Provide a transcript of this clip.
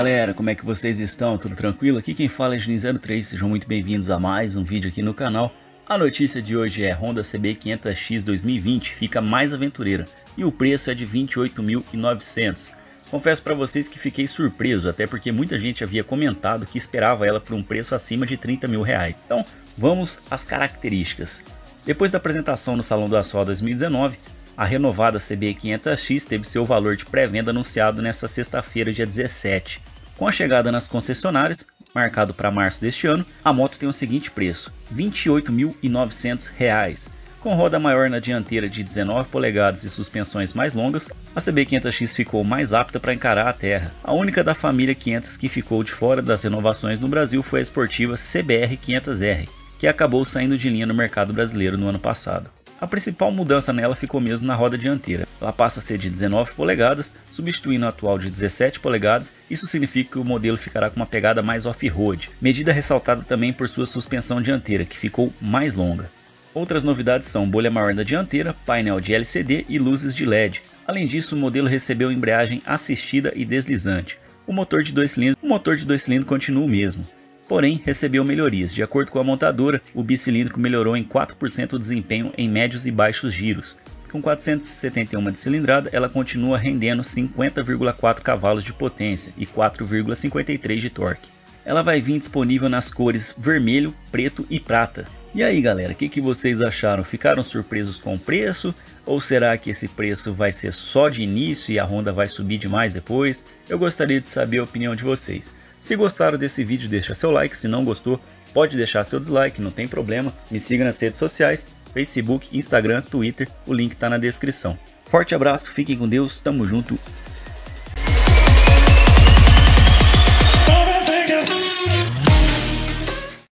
galera, como é que vocês estão? Tudo tranquilo? Aqui quem fala é Gin03, sejam muito bem-vindos a mais um vídeo aqui no canal. A notícia de hoje é Honda CB500X 2020 fica mais aventureira e o preço é de 28.900. Confesso para vocês que fiquei surpreso, até porque muita gente havia comentado que esperava ela por um preço acima de 30 mil reais. Então vamos às características. Depois da apresentação no Salão do Asfalto 2019, a renovada CB500X teve seu valor de pré-venda anunciado nesta sexta-feira, dia 17. Com a chegada nas concessionárias, marcado para março deste ano, a moto tem o seguinte preço: R$ 28.900. Com roda maior na dianteira de 19 polegadas e suspensões mais longas, a CB500X ficou mais apta para encarar a terra. A única da família 500 que ficou de fora das renovações no Brasil foi a esportiva CBR500R, que acabou saindo de linha no mercado brasileiro no ano passado. A principal mudança nela ficou mesmo na roda dianteira. Ela passa a ser de 19 polegadas, substituindo a atual de 17 polegadas. Isso significa que o modelo ficará com uma pegada mais off-road, medida ressaltada também por sua suspensão dianteira, que ficou mais longa. Outras novidades são bolha maior na dianteira, painel de LCD e luzes de LED. Além disso, o modelo recebeu embreagem assistida e deslizante. O motor de 2 cilindros continua o mesmo, porém recebeu melhorias. De acordo com a montadora, o bicilíndrico melhorou em 4% o desempenho em médios e baixos giros. Com 471 de cilindrada, ela continua rendendo 50,4 cavalos de potência e 4,53 de torque. Ela vai vir disponível nas cores vermelho, preto e prata. E aí galera, o que vocês acharam? Ficaram surpresos com o preço? Ou será que esse preço vai ser só de início e a Honda vai subir demais depois? Eu gostaria de saber a opinião de vocês. Se gostaram desse vídeo, deixa seu like. Se não gostou, pode deixar seu dislike, não tem problema. Me siga nas redes sociais, Facebook, Instagram, Twitter, o link está na descrição. Forte abraço, fiquem com Deus, tamo junto.